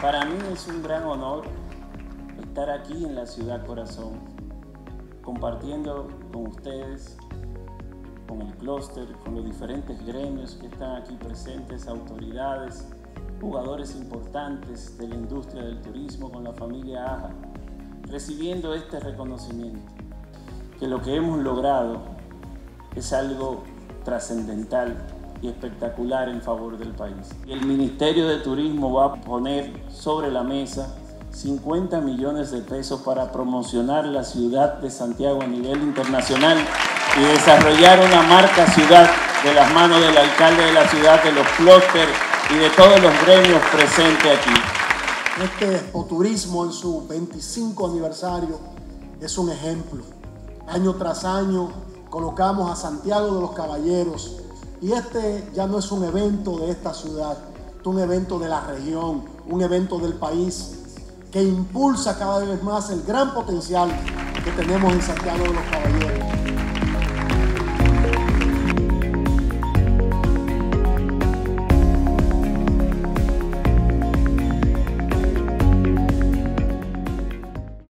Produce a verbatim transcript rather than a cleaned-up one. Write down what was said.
Para mí es un gran honor estar aquí en la ciudad corazón, compartiendo con ustedes, con el clúster, con los diferentes gremios que están aquí presentes, autoridades, jugadores importantes de la industria del turismo, con la familia Aja, recibiendo este reconocimiento, que lo que hemos logrado es algo trascendental y espectacular en favor del país. El Ministerio de Turismo va a poner sobre la mesa cincuenta millones de pesos para promocionar la ciudad de Santiago a nivel internacional y desarrollar una marca ciudad de las manos del alcalde de la ciudad, de los clústeres y de todos los gremios presentes aquí. Este expoturismo en su veinticinco aniversario es un ejemplo. Año tras año colocamos a Santiago de los Caballeros y este ya no es un evento de esta ciudad, es un evento de la región, un evento del país que impulsa cada vez más el gran potencial que tenemos en Santiago de los Caballeros.